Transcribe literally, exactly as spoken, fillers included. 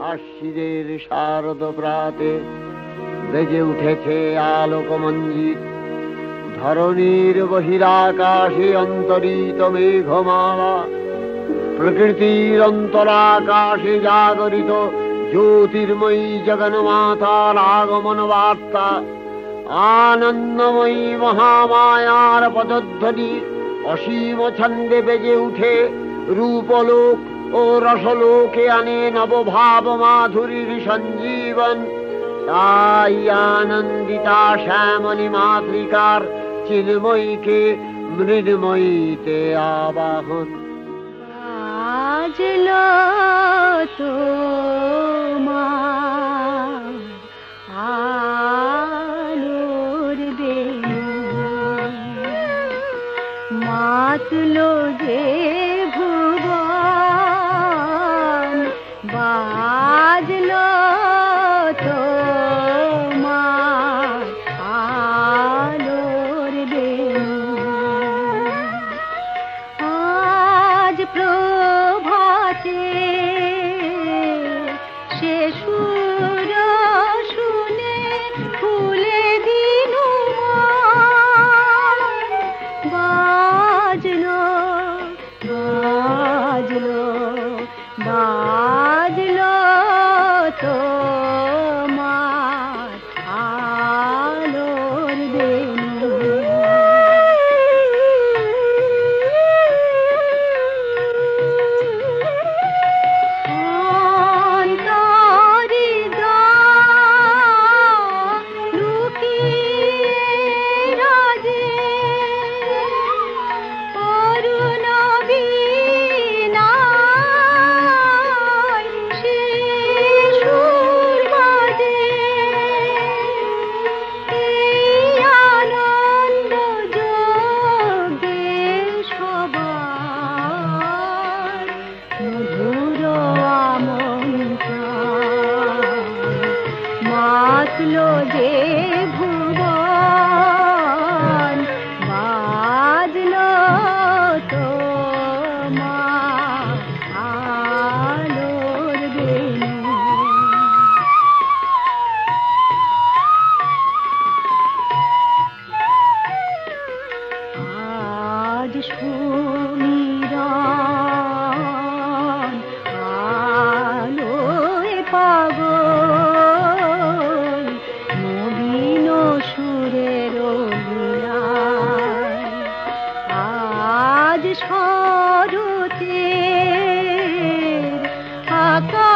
আশ্বিনের শারদ প্রাতে বেজে উঠেছে আলোকমঞ্জিত। ধরণীর বহিরাকাশে অন্তরিত মেঘমালা, প্রকৃতির অন্তরাকাশে জাগরিত জ্যোতির্ময়ী জগন্মাতার আগমন বার্তা। আনন্দময়ী মহামায়ার পদধ্বনি অসীম ছন্দে বেজে উঠে রূপলোক ও রসলোকে আনে নবভাব মাধুরীর সঞ্জীবন। তাই আনন্দিতা শ্যামলী মাতৃকার চিন্ময়ীকে মৃন্ময়ীতে আবাহন। আজলো তো আলোর বেনু মাতলো যে ভুবন, বাজলো তো আলোর বেনু। আজ প্রভাতে সে সুর শুনে ফুলে দিনু বাজলো বাজলো বাজলো তোমার আলোর বেনু। মাতলো যে ভুবন, বাজলো তোমার আলোর বেনু। আজ সুমিরন আলোয় পাগল, নবীন সুরের লীলায়। আজ শরতের আকাশ